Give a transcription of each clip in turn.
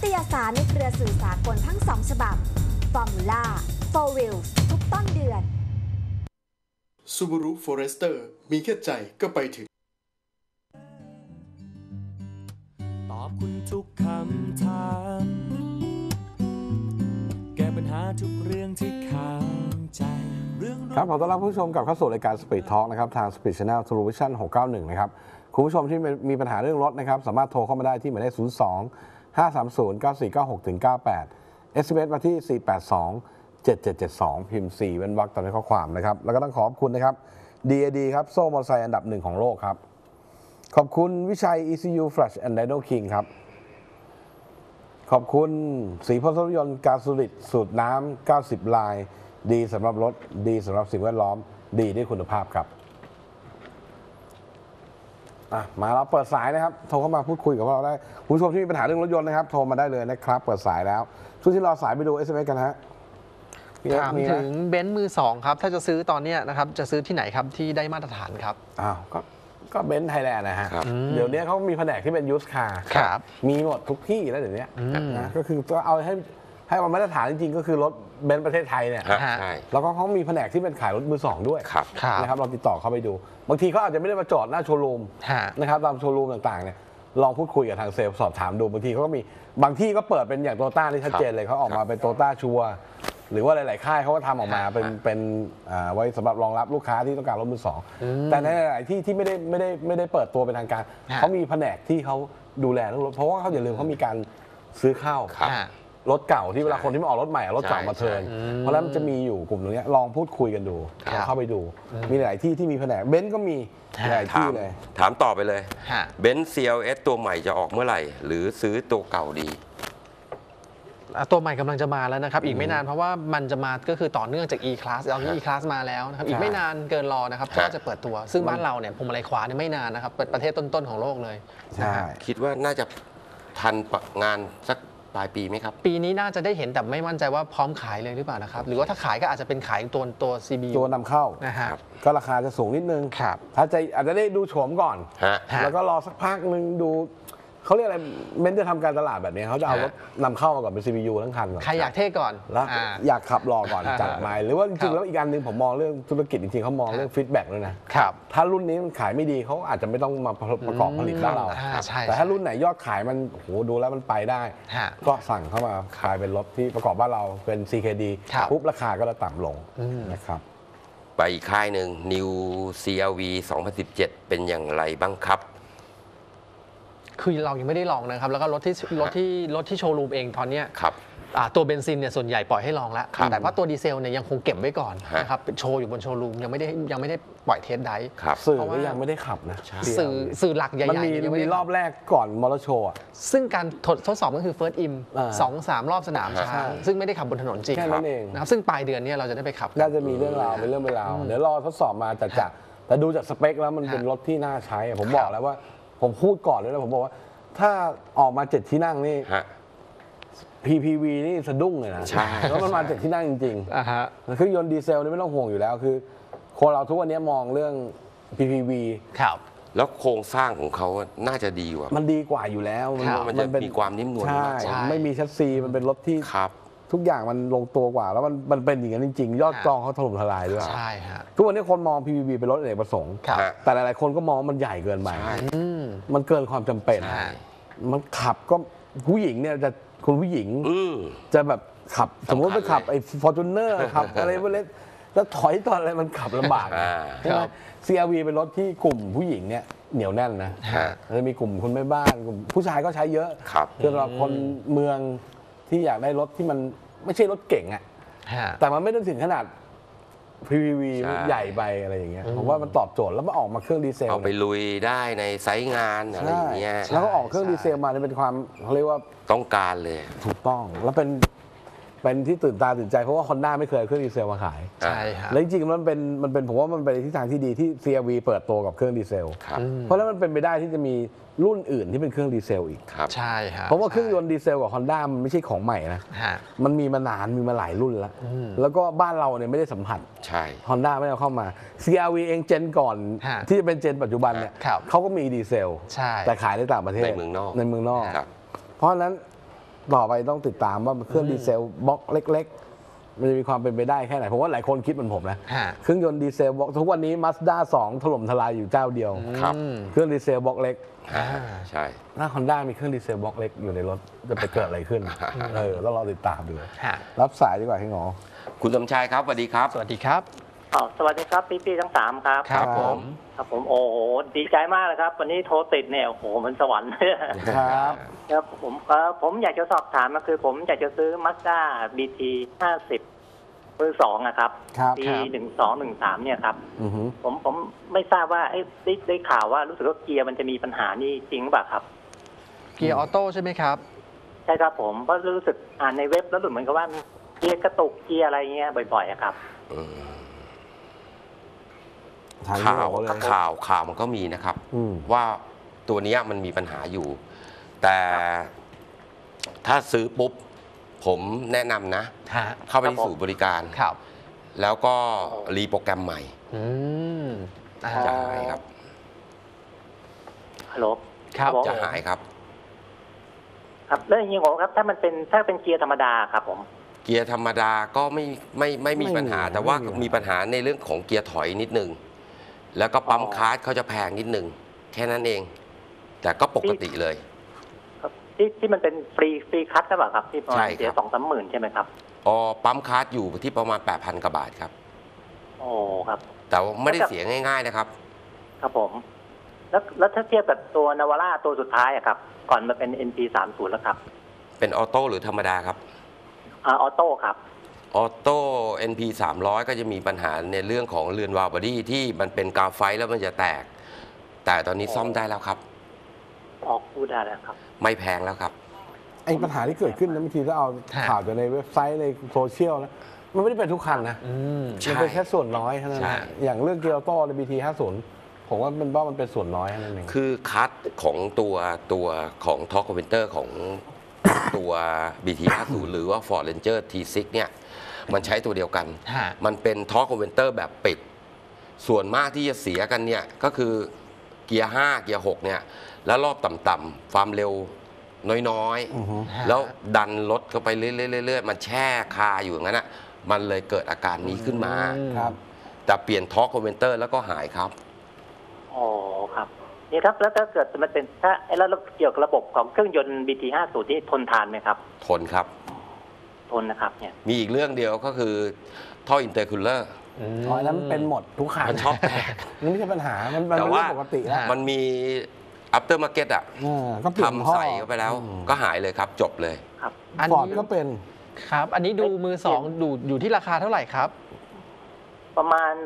ตยสารในเครือสื่อสากลทั้ง2ฉบับ Formula For Wheels ทุกต้นเดือน Subaru Forester มีแค่ใจก็ไปถึงตอบคุณทุกคำถามแก้ปัญหาทุกเรื่องที่ค้างใจครับขอต้อนรับผู้ชมกลับเข้าสู่รายการ Speed Talk นะครับทาง Speed Channel Television 691 นะครับคุณผู้ชมที่มีปัญหาเรื่องรถนะครับสามารถโทรเข้ามาได้ที่หมายเลข 02-530-9496-98 SMS มาที่ 482-7772 พิมพ์ 4 เว้นวรรคตามด้วยข้อความนะครับแล้วก็ต้องขอบคุณนะครับ DAD ครับโซ่มอเตอร์ไซค์อันดับ1ของโลกครับขอบคุณวิชัย ECU Flash and Dino King ครับขอบคุณสีพ่นรถยนต์กาซูลิดสูตรน้ำ90 ลายดีสำหรับรถดีสำหรับสิ่งแวดล้อมดีด้วยคุณภาพครับมาเราเปิดสายนะครับโทรเข้ามาพูดคุยกับเราได้ผู้ชมที่มีปัญหาเรื่องรถยนต์นะครับโทรมาได้เลยนะครับเปิดสายแล้วช่วงที่รอสายไปดู SMS กันฮะถามถึงเบนซ์มือ2ครับถ้าจะซื้อตอนนี้นะครับจะซื้อที่ไหนครับที่ได้มาตรฐานครับก็เบนซ์ไทยแลนด์นะฮะเดี๋ยวนี้เขามีแผนกที่เป็นยูสคาร์มีหมดทุกที่แล้วเดี๋ยวนี้นะก็คือก็เอาให้มาตรฐานจริงๆก็คือรถเบนซ์ประเทศไทยเนี่ยแล้วก็เขามีแผนกที่เป็นขายรถมือ2ด้วยนะครับเราติดต่อเข้าไปดูบางทีเขาอาจจะไม่ได้มาจอดหน้าโชว์รูมนะครับตามโชว์รูมต่างๆเนี่ยลองพูดคุยกับทางเซลล์สอบถามดูบางทีเขาก็มีบางที่ก็เปิดเป็นอย่างโตต้าที่ชัดเจนเลยเขาออกมาเป็นโตต้าชัวร์หรือว่าหลายๆค่ายเขาก็ทำออกมาเป็นไว้สำหรับรองรับลูกค้าที่ต้องการรถมือ2แต่ในหลายที่ที่ไม่ได้เปิดตัวเป็นทางการเขามีแผนกที่เขาดูแลรถเพราะว่าเขาอย่าลืมเขามีการซื้อเข้ารถเก่าที่เวลาคนที่มาออกรถใหม่รถเก่ามาเทิร์นเพราะฉะนั้นมันจะมีอยู่กลุ่มตรงนี้ลองพูดคุยกันดูเข้าไปดูมีหลายที่ที่มีแผนกเบนซ์ก็มีหลายที่เลยถามต่อไปเลยเบนซ์ CLS ตัวใหม่จะออกเมื่อไหร่หรือซื้อตัวเก่าดีตัวใหม่กำลังจะมาแล้วนะครับอีกไม่นานเพราะว่ามันจะมาก็คือต่อเนื่องจาก E-Class ตอนนี้ E-Class มาแล้วนะครับอีกไม่นานเกินรอนะครับก็จะเปิดตัวซึ่งบ้านเราเนี่ยพวงมาลัยขวาเนี่ยไม่นานนะครับเป็นประเทศต้นๆของโลกเลยใช่คิดว่าน่าจะทันงานสักปลายปีไหมครับปีนี้น่าจะได้เห็นแต่ไม่มั่นใจว่าพร้อมขายเลยหรือเปล่านะครับหรือว่าถ้าขายก็อาจจะเป็นขายตัว CBU ตัวนำเข้านะฮะก็ราคาจะสูงนิดนึงถ้าอาจจะได้ดูโฉมก่อนแล้วก็รอสักพักนึงดูเขาเรียกอะไรเบนซ์จะทำการตลาดแบบนี้เขาจะเอารถนำเข้ามาก่อนเป็น CPU ทั้งคันก่อนใครอยากเท่ก่อนแล้วอยากขับรอก่อนจัดมาหรือว่าจริงๆแล้วอีกอันหนึ่งผมมองเรื่องธุรกิจจริงๆเขามองเรื่องฟีดแบ็กด้วยนะถ้ารุ่นนี้มันขายไม่ดีเขาอาจจะไม่ต้องมาประกอบผลิตบ้านเราแต่ถ้ารุ่นไหนยอดขายมันโหดูแล้วมันไปได้ก็สั่งเข้ามาขายเป็นรถที่ประกอบบ้านเราเป็น CKD ปุ๊บราคาก็จะต่ำลงนะครับไปอีกค่ายหนึ่ง New CRV 2017 เป็นอย่างไรบ้างครับคือเรายังไม่ได้ลองนะครับแล้วก็รถที่โชว์รูมเองตอนนี้ตัวเบนซินเนี่ยส่วนใหญ่ปล่อยให้ลองแล้วแต่ว่าตัวดีเซลเนี่ยยังคงเก็บไว้ก่อนนะครับโชว์อยู่บนโชว์รูมยังไม่ได้ปล่อยเทสได้สื่อก็ยังไม่ได้ขับนะสื่อหลักใหญ่ๆมันมีรอบแรกก่อนมอเตอร์โชว์ซึ่งการทดสอบก็คือ First Im 2-3 รอบสนามช้างซึ่งไม่ได้ขับบนถนนจริงแค่นั้นเองนะครับซึ่งปลายเดือนนี้เราจะได้ไปขับน่าจะมีเรื่องราวเป็นเรื่องเป็นราวเดี๋ยวรอทดสอบมาจัดแต่ดูจากสเปคแล้วมันเป็นรถที่น่าใช้ผมบอกแล้วว่าผมพูดก่อนเลยนะผมบอกว่าถ้าออกมา7 ที่นั่งนี่ PPV นี่สะดุ้งเลยนะแล้วมันมา7 ที่นั่งจริงๆคือยนต์ดีเซลนี่ไม่ต้องห่วงอยู่แล้วคือคนเราทุกวันนี้มองเรื่อง PPV แล้วโครงสร้างของเขาน่าจะดีกว่ามันดีกว่าอยู่แล้วมันจะมีความนิ่มนวลมากไม่มีชัสซีมันเป็นรถที่ทุกอย่างมันลงตัวกว่าแล้วมันเป็นอย่างนั้นจริงๆยอดจองเขาถล่มทลายด้วยใช่ฮะทุกวันนี้คนมอง PPV เป็นรถอเนกประสงค์แต่หลายๆคนก็มองมันใหญ่เกินไปมันเกินความจำเป็นมันขับก็ผู้หญิงเนี่ยจะคุณผู้หญิงจะแบบขับสมมติไปขับไอ้ Fortuner ขับอะไรพวกนี้แล้วถอยตอนอะไรมันขับลำบากใช่ไหม CRV เป็นรถที่กลุ่มผู้หญิงเนี่ยเหนียวแน่นนะจะมีกลุ่มคนแม่บ้านกลุ่มผู้ชายก็ใช้เยอะสำหรับคนเมืองที่อยากได้รถที่มันไม่ใช่รถเก่งอ่ะแต่มันไม่ต้องถึงขนาด PPV ใหญ่ไปอะไรอย่างเงี้ยผมว่ามันตอบโจทย์แล้วมันออกมาเครื่องดีเซลเอาไปลุยได้ในไซต์งานอะไรอย่างเงี้ยแล้วก็ออกเครื่องดีเซลมาเป็นความเขาเรียกว่าต้องการเลยถูกต้องแล้วเป็นที่ตื่นตาตื่นใจเพราะว่า Honda ไม่เคยเอาเครื่องดีเซลมาขายใช่ครับแล้วจริงๆมันเป็นผมว่ามันเป็นทิศทางที่ดีที่ CRV เปิดตัวกับเครื่องดีเซลเพราะแล้วมันเป็นไปได้ที่จะมีรุ่นอื่นที่เป็นเครื่องดีเซลอีกใช่ครับเพราะว่าเครื่องยนต์ดีเซลกับ Honda มันไม่ใช่ของใหม่นะมันมีมานานมีมาหลายรุ่นแล้วก็บ้านเราเนี่ยไม่ได้สัมผัสHonda ไม่เอาเข้ามา CRV เองเจนก่อนที่จะเป็นเจนปัจจุบันเนี่ยเขาก็มีดีเซลแต่ขายในต่างประเทศในเมืองนอกเพราะฉะนั้นต่อไปต้องติดตามว่าเครื่องดีเซลบล็อกเล็กๆมันจะมีความเป็นไปได้แค่ไหนผมว่าหลายคนคิดเหมือนผมนะฮะเครื่องยนต์ดีเซลบล็อกทุกวันนี้ Mazda 2 ถล่มทลายอยู่เจ้าเดียวครับเครื่องดีเซลบล็อกเล็กใช่ถ้า Honda มีเครื่องดีเซลบล็อกเล็กอยู่ในรถจะไปเกิดอะไรขึ้นต้องรอติดตามดูฮะรับสายดีกว่าพี่หงอคุณสมชายครับสวัสดีครับสวัสดีครับสวัสดีครับพี่ๆทั้ง3ครับครับผมครับผมโอ้โหดีใจมากเลยครับ วันนี้โทรติดเนี่ยโอ้โหมันสวรรค์ครับครับผมอยากจะสอบถามก็คือ ผมอยากจะซื้อ Mazda BT 50มือสองนะครับครับปี1213เนี่ยครับอือฮึผมไม่ทราบว่าได้ข่าวว่ารู้สึกว่าเกียร์มันจะมีปัญหานี่จริงหรือเปล่าครับเกียร์ออโต้ใช่ไหมครับใช่ครับผมเพราะรู้สึกอ่านในเว็บแล้วเหมือนกับว่าเกียร์กระตุกเกียร์อะไรเงี้ยบ่อยๆอะครับทางข่าที่วบอกเลยข่าวมันก็มีนะครับอืมว่าตัวเนี้ยมันมีปัญหาอยู่ แต่ถ้าซื้อปุ๊บ ผมแนะนำนะฮะเข้าไปครับที่ผมศูนย์บริการครับแล้วก็รีโปรแกรมใหม่อืมอ่าจะหายครับฮัลโหลครับผมจะหายครับครับแล้วอย่างนี้ผมครับถ้าเป็นเกียร์ธรรมดาครับผมเกียร์ธรรมดาก็ไม่มีปัญหา แต่ว่ามีปัญหาในเรื่องของเกียร์ถอยนิดนึง แล้วก็ปั๊มคาร์ดเขาจะแพงนิดนึง แค่นั้นเอง แต่ก็ปกติเลยครับที่มันเป็นฟรีคัทหรือเปล่าครับที่ประมาใช่ณครับเสีย2-3 หมื่นใช่ไหมครับอ๋อปั๊มคาร์ดอยู่ที่ประมาณ 8,000 กว่าบาทครับโอ้ครับแต่ว่าไม่ได้เสียง่ายๆนะครับครับผม แล้วถ้าเทียบกับตัวนาวาร่าตัวสุดท้ายอะครับ ก่อนมาเป็น NP30 แล้วครับเป็นออโต้หรือธรรมดาครับออโต้ครับออโต้ NP 300 ก็จะมีปัญหาในเรื่องของเรือนวาล์วบอดี้ที่มันเป็นกาวไฟแล้วมันจะแตก แต่ตอนนี้ซ่อมได้แล้วครับออกพูดได้แล้วครับไม่แพงแล้วครับไอ้ปัญหาที่เกิดขึ้นนะบางทีถ้าเอาฮะข่าวจากในเว็บไซต์ในโซเชียลนะมันไม่ได้เป็นทุกคันนะอืมใช่มันเป็นแค่ส่วนน้อยเท่านั้นใช่นะอย่างเรื่องเกียร์โต้ใน BT 50ผมว่ามันเป็นส่วนน้อยเท่านั้นเองคือคัทของตัวของ Torque Converter ของตัว BT 50หรือว่า Ford Ranger T6 เนี่ยมันใช้ตัวเดียวกันฮะมันเป็น Torque Converter แบบปิด ส่วนมากที่จะเสียกันเนี่ยก็คือเกียร์ 5 เกียร์ 6 เนี่ยแล้วรอบต่ำๆความเร็วน้อยๆ แล้วดันรถเข้าไปเรื่อยๆมันแช่คาอยู่อย่างนั้นอ่ะมันเลยเกิดอาการนี้ขึ้นมาครับแต่เปลี่ยน Torque Converter แล้วก็หายครับอ๋อครับ นี่ครับ แล้วถ้าเกิดมันเป็นแล้วเกี่ยวกับระบบของเครื่องยนต์ BT50 ที่ทนทานไหมครับทนครับทนนะครับเนี่ยมีอีกเรื่องเดียวก็คือท่ออินเตอร์คูลเลอร์อ๋ออันนั้นมันเป็นหมดทุกคันมันชอบแตกนี่ไม่ใช่ปัญหา มันเป็นแต่เรื่ว่าองปกติแล้วมันมี after market อ่ะก็เปลี่ยนทำท่อใส่เข้าไปแล้ว ก็หายเลยครับ จบเลยครับอันฟอร์ดนี้ก็เป็นครับ อันนี้ดูมือสองดูอยู่ที่ราคาเท่าไหร่ครับประมาณ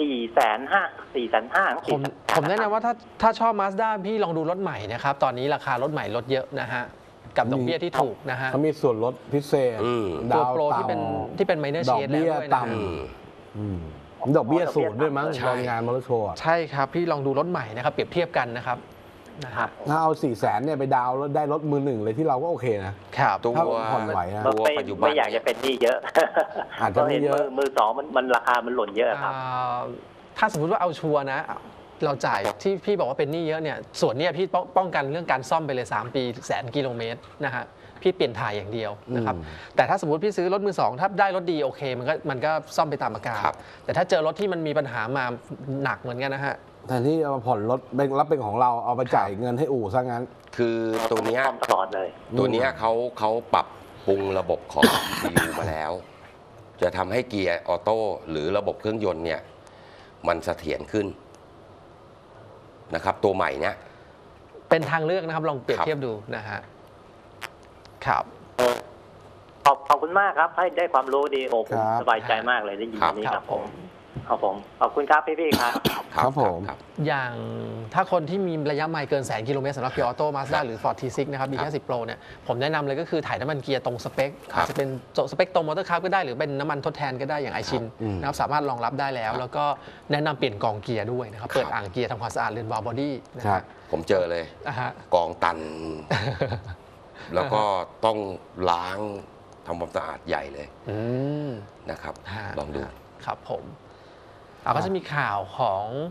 450,000 ผมแนะนำว่าถ้าชอบ Mazda พี่ลองดูรถใหม่นะครับ ตอนนี้ราคารถใหม่ลดเยอะนะฮะ กับดอกเบี้ยที่ถูกนะฮะเขามีส่วนลดพิเศษอืมดาตัววโปรต่ที่เป็น minor ดอก shade แล้วเบี้ยด้วยนะต่ฮะำดอกเบี้ยสูงด้วยมั้งใช่ตอนงานมอเตอร์โชว์อะใช่ครับ พี่ลองดูรถใหม่นะครับ เปรียบเทียบกันนะครับนะฮะถ้าเอา400,000เนี่ยไปดาวน์แล้วได้รถมือหนึ่งเลยที่เราก็โอเคนะครับตัวถ้าผ่อนไหวอะตัวปัจจุบันไม่อยากจะเป็นหนี้เยอะอาจจะไม่เยอะพราห็นมือสองมันราคามันหล่นเยอะครับถ้าสมมติว่าเอาชัวร์นะ เราจ่ายที่พี่บอกว่าเป็นหนี้เยอะเนี่ย ส่วนเนี้ยพี่ป้องกันเรื่องการซ่อมไปเลย 3 ปี100,000 กิโลเมตรนะฮะ พี่เปลี่ยนถ่ายอย่างเดียวนะครับ แต่ถ้าสมมติพี่ซื้อรถมือสองถ้าได้รถดีโอเคมันก็ซ่อมไปตามอาการครับแต่ถ้าเจอรถที่มันมีปัญหามาหนักเหมือนกันนะฮะแทนที่เอามาผ่อนรถรับเป็นของเราเอาไปจ่ายเงินให้อู่ซะงั้นคือตัวเนี้ยซ่อมตลอดเลยตัวเนี้ยเขาปรับปรุงระบบของ ECU มาแล้ว จะทำให้เกียร์ออโต้หรือระบบเครื่องยนต์เนี่ยมันเสถียรขึ้นนะครับ ตัวใหม่เนี้ยเป็นทางเลือกนะครับ ลองเปรียบครับเทียบดูนะฮะ ครับขอบคุณมากครับ ให้ได้ความรู้ดีโอ้ผมครับสบายใจมากเลยได้ยินอย่างนี้คครัรับบ ผผม มครับผมขอบคุณครับพี่ๆครับครับผมครับอย่างถ้าคนที่มีระยะไมล์เกิน100,000 กิโลเมตรสำหรับเกียร์ออโต้มาสด้าหรือ Ford T6 นะครับ B50 Pro เนี่ยผมแนะนำเลยก็คือถ่ายน้ำมันเกียร์ตรงสเปคครับอาจจะเป็นสเปคตรงมอเตอร์คาร์ก็ได้หรือเป็นน้ำมันทดแทนก็ได้อย่างไอชินนะครับสามารถรองรับได้แล้ว แล้วก็แนะนำเปลี่ยนกองเกียร์ด้วยนะครับ เปิดอ่างเกียร์ทำความสะอาดเรือนวาล์วบอดี้นะครัฮะบผมเจอเลยนะฮะกองตัน แล้วก็ต้องล้างทำความสะอาดใหญ่เลยอืมนะครับฮะลองดูครับผมก็จะมีข่าวของ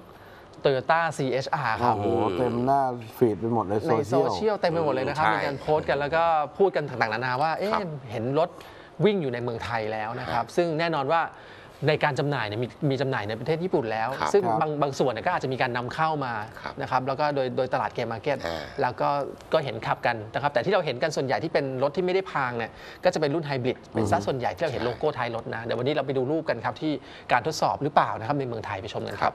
Toyota CHR ครับโอ้โหเต็มหน้าฟีดไปหมดเลยในโซเชียลเต็มไปหมดเลยนะครับใช่มีการโพสต์กันแล้วก็พูดกันต่างๆนานาว่าเห็นรถวิ่งอยู่ในเมืองไทยแล้วนะครับซึ่งแน่นอนว่าในการจำหน่ายเนี่ยมีจำหน่ายในประเทศญี่ปุ่นแล้ว ซึ่งบางส่วนเนี่ยก็อาจจะมีการนำเข้ามานะครับแล้วก็โดยตลาดเกมมาร์เก็ตแล้วก็เห็นขับกันนะครับแต่ที่เราเห็นกันส่วนใหญ่ที่เป็นรถที่ไม่ได้พางเนี่ยก็จะเป็นรุ่นไฮบริดเป็นซะส่วนใหญ่ที่เราเห็นโลโก้ท้ายรถนะเดี๋ยววันนี้เราไปดูรูปกันครับที่การทดสอบหรือเปล่านะครับในเมืองไทยไปชมกันครับ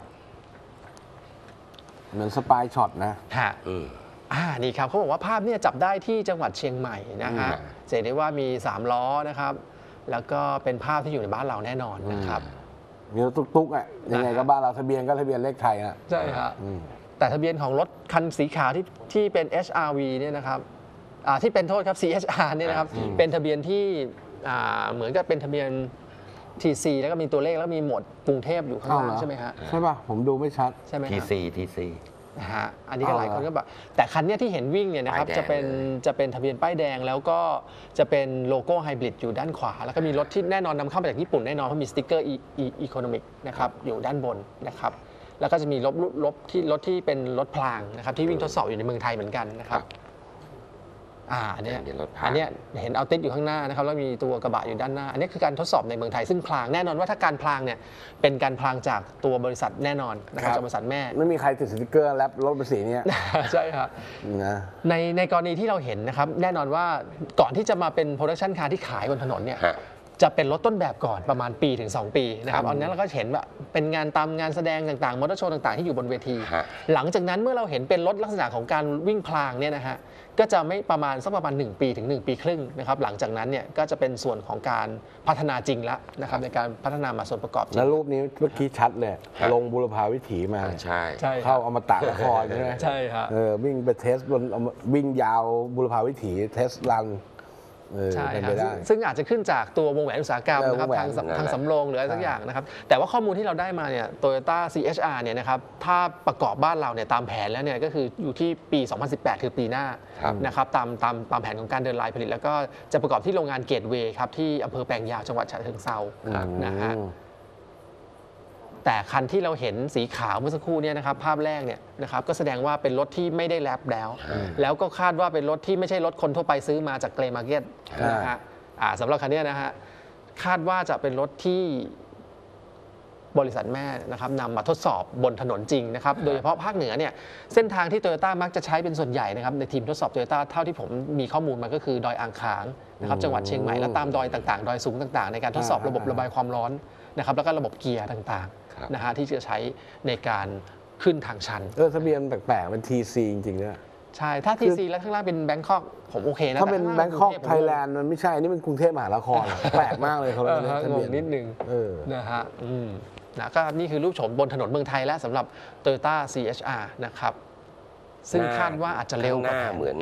เหมือนสปายช็อตนะฮะนี่ครับเขาบอกว่าภาพเนี่ยจับได้ที่จังหวัดเชียงใหม่นะฮะจะเห็นได้ว่ามี3ล้อนะครับแล้วก็เป็นภาพที่อยู่ในบ้านเราแน่นอนนะครับมีรถตุ๊กๆอ่ะยังไงก็บ้านเราทะเบียนก็ทะเบียนเลขไทยอ่ะใช่ครับแต่ทะเบียนของรถคันสีขาวที่เป็น HRV เนี่ยนะครับที่เป็นโทษครับ CHR เนี่ยนะครับเป็นทะเบียนที่เหมือนกับเป็นทะเบียน TC แล้วก็มีตัวเลขแล้วมีหมวดกรุงเทพอยู่ข้างล่างใช่ไหมฮะใช่ป่ะผมดูไม่ชัดใช่ไหมครับ TC นะฮะอันนี้ก็หลายคนก็แบบแต่คันเนี้ยที่เห็นวิ่งเนี่ยนะครับป้ายแดงจะเป็นทะเบียนป้ายแดงแล้วก็จะเป็นโลโก้ไฮบริดอยู่ด้านขวา แล้วก็มีรถที่แน่นอนนำเข้ามาจากญี่ปุ่นแน่นอนเพราะมีสติ๊กเกอร์อีโคโนมิกนะครับอยู่ด้านบนนะครับแล้วก็จะมีรถที่เป็นรถพลางนะครับที่วิ่งทดสอบอยู่ในเมืองไทยเหมือนกันนะครับอันเนี้ยเห็นเอาติดอยู่ข้างหน้านะครับแล้วมีตัวกระบะอยู่ด้านหน้าอันนี้คือการทดสอบในเมืองไทยซึ่งพลางแน่นอนว่าถ้าการพลางเนี่ยเป็นการพลางจากตัวบริษัทแน่นอนนะครับจากบริษัทแม่ไม่มีใครติดสติ๊กเกอร์แรปรถภาษีนี้ใช่ครับนะในกรณีที่เราเห็นนะครับแน่นอนว่าก่อนที่จะมาเป็นโปรดักชันคาร์ที่ขายบนถนนเนี่ยจะเป็นรถต้นแบบก่อนประมาณปีถึง2 ปีนะครับอันนั้นเราก็เห็นว่าเป็นงานตามงานแสดงต่างๆมอเตอร์โชว์ต่างๆที่อยู่บนเวทีหลังจากนั้นเมื่อเราเห็นเป็นรถลักษณะของการวิ่งพลางเนี่ยนะฮะก็จะไม่ประมาณ1 ปีถึง1 ปีครึ่งนะครับหลังจากนั้นเนี่ยก็จะเป็นส่วนของการพัฒนาจริงแล้วนะครับในการพัฒนามาส่วนประกอบจริงแล้วรูปนี้เมื่อกี้ชัดเลยลงบุรพาวิถีมาใช่เข้าอมตะนครใช่ไหมใช่ครับวิ่งไปเทสบนวิ่งยาวบุรพาวิถีเทสรันใช่ครับซึ่งอาจจะขึ้นจากตัววงแหวนอุตสาหกรรมนะครับทางสำโรงหรืออะไรสักอย่างนะครับแต่ว่าข้อมูลที่เราได้มาเนี่ย Toyota CHR เนี่ยนะครับถ้าประกอบบ้านเราเนี่ยตามแผนแล้วเนี่ยก็คืออยู่ที่ปี 2018 คือปีหน้านะครับตามแผนของการเดินไลน์ผลิตแล้วก็จะประกอบที่โรงงานเกตเวย์ครับที่อำเภอแปลงยาวจังหวัดฉะเชิงเทรานะฮะแต่คันที่เราเห็นสีขาวเมื่อสักครู่เนี่ยนะครับภาพแรกเนี่ยนะครับก็แสดงว่าเป็นรถที่ไม่ได้แรปแล้วก็คาดว่าเป็นรถที่ไม่ใช่รถคนทั่วไปซื้อมาจากเกรย์มาร์เก็ตนะฮะสำหรับคันนี้นะฮะคาดว่าจะเป็นรถที่บริษัทแม่นะครับนำมาทดสอบบนถนนจริงนะครับโดยเฉพาะภาคเหนือเนี่ยเส้นทางที่โตโยต้ามักจะใช้เป็นส่วนใหญ่นะครับในทีมทดสอบโตโยต้าเท่าที่ผมมีข้อมูลมาก็คือดอยอ่างขางนะครับจังหวัดเชียงใหม่และตามดอยต่างๆดอยสูงต่างๆในการทดสอบระบบระบายความร้อนนะครับแล้วก็ระบบเกียร์ต่างๆนะฮะที่จะใช้ในการขึ้นทางชันทะเบียนแปลกๆเป็น TC จริงๆเนี่ยใช่ถ้า TC แล้วข้างล่างเป็นแบงคอกผมโอเคนะถ้าเป็นแบงคอกไทยแลนด์มันไม่ใช่นี่มันกรุงเทพมหานครแปลกมากเลยเขาเลยทะเบียนนิดนึงนะฮะนะก็นี่คือรูปโฉมบนถนนเมืองไทยแล้วสำหรับ Toyota CHR นะครับซึ่งคาดว่าอาจจะเร็วกว่าเหมือน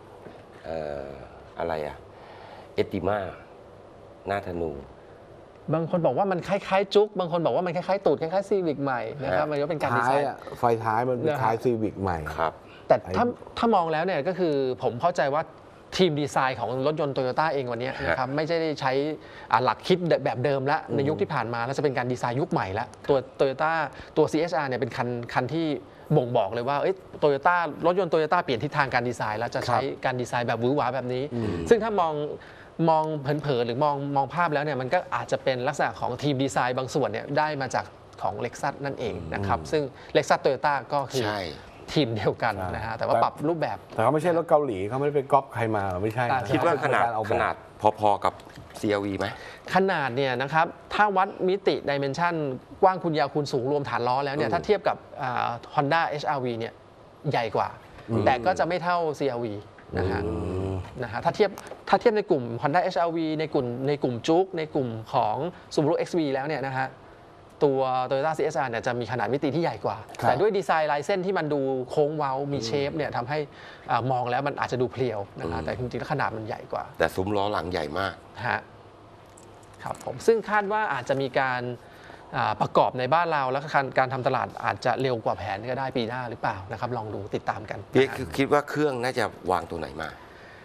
อะไรอะเอติมาหน้าธนูบางคนบอกว่ามันคล้ายๆจุ๊กบางคนบอกว่ามันคล้ายๆตูดคล้ายๆซีวิกใหม่นะครับมันก็เป็นการดีไซน์ไฟท้ายมันคล้ายซีวิกใหม่ครับแต่ถ้ามองแล้วเนี่ยก็คือผมเข้าใจว่าทีมดีไซน์ของรถยนต์โตโยต้าเองวันนี้นะครับไม่ใช่ได้ใช้หลักคิดแบบเดิมแล้วในยุคที่ผ่านมาแล้วจะเป็นการดีไซน์ยุคใหม่แล้วตัวโตโยต้าตัว CHR เนี่ยเป็นคันที่บ่งบอกเลยว่าโตโยต้ารถยนต์โตโยต้าเปลี่ยนทิศทางการดีไซน์แล้วจะใช้การดีไซน์แบบหวือหวาแบบนี้ซึ่งถ้ามองเผินๆหรือมองภาพแล้วเนี่ยมันก็อาจจะเป็นลักษณะของทีมดีไซน์บางส่วนเนี่ยได้มาจากของ Lexus นั่นเองนะครับซึ่ง Lexus Toyota ก็คือทีมเดียวกันนะฮะแต่ว่าปรับรูปแบบแต่เขาไม่ใช่รถเกาหลีเขาไม่ได้ไปก๊อปใครมาไม่ใช่คิดว่าขนาดพอๆกับ CRV ไหมขนาดเนี่ยนะครับถ้าวัดมิติดิเมนชันกว้างคูณยาวคูณสูงรวมฐานล้อแล้วเนี่ยถ้าเทียบกับHonda HRV เนี่ยใหญ่กว่าแต่ก็จะไม่เท่า CRV นะฮะถ้าเทียบในกลุ่ม Honda HRV ในกลุ่มจุ๊กในกลุ่มของ Subaru XV แล้วเนี่ยนะฮะตัว Toyota CHR เนี่ยจะมีขนาดมิติที่ใหญ่กว่าแต่ด้วยดีไซน์ลายเส้นที่มันดูโค้งเว้ามีเชฟเนี่ยทำให้มองแล้วมันอาจจะดูเพลียวนะฮะแต่จริงๆแล้วขนาดมันใหญ่กว่าแต่ซุ้มล้อหลังใหญ่มากฮะครับผมซึ่งคาดว่าอาจจะมีการประกอบในบ้านเราแล้วการทำตลาดอาจจะเร็วกว่าแผนก็ได้ปีหน้าหรือเปล่านะครับลองดูติดตามกันพี่คิดว่าเครื่องน่าจะวางตัวไหนมา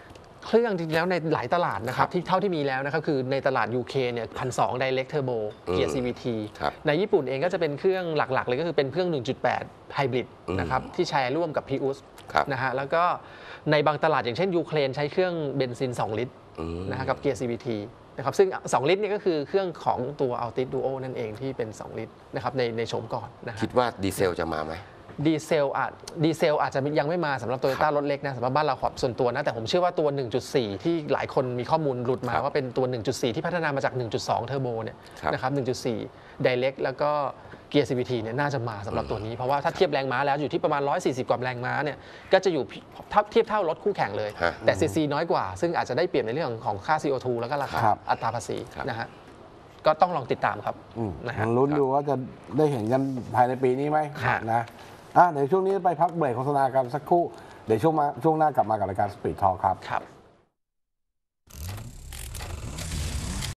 เครื่องจริงๆแล้วในหลายตลาดนะครับที่เท่าที่มีแล้วนะครับคือในตลาด UK เนี่ย1,200 Direct Turbo เกียร์ CVT ในญี่ปุ่นเองก็จะเป็นเครื่องหลักๆเลยก็คือเป็นเครื่อง 1.8 Hybrid นะครับที่ใช้ร่วมกับ Prius นะฮะแล้วก็ในบางตลาดอย่างเช่นยูเครนใช้เครื่องเบนซิน 2 ลิตรนะฮะกับเกียร์ CVT นะครับซึ่ง 2 ลิตรเนี่ยก็คือเครื่องของตัว Altis Duo นั่นเองที่เป็น 2 ลิตรนะครับในโฉมก่อนนะฮะคิดว่าดีเซลจะมาไหมดีเซลอาจจะยังไม่มาสำหรับโตโยต้ารถเล็กนะสำหรับบ้านเราขอบส่วนตัวนะแต่ผมเชื่อว่าตัว 1.4 ที่หลายคนมีข้อมูลหลุดมาว่าเป็นตัว 1.4 ที่พัฒนามาจาก 1.2 เทอร์โบเนี่ยนะครับ 1.4 Direct แล้วก็เกียร์ CVT เนี่ยน่าจะมาสำหรับตัวนี้เพราะว่าถ้าเทียบแรงม้าแล้วอยู่ที่ประมาณ140 กว่าแรงม้าเนี่ยก็จะอยู่เทียบเท่ารถคู่แข่งเลยแต่ซีซีน้อยกว่าซึ่งอาจจะได้เปรียบในเรื่องของค่า CO2 แล้วก็ราคาอัตราภาษีนะฮะก็ต้องลองติดตามครับนะฮะลุ้นดูว่าจะได้เห็นกันภายในปีนี้ไหมนะเดี๋ยวช่วงนี้ไปพักเบรกโฆษณากันสักครู่เดี๋ยวช่วงหน้ากลับมากับรายการ Speed Talk ครับ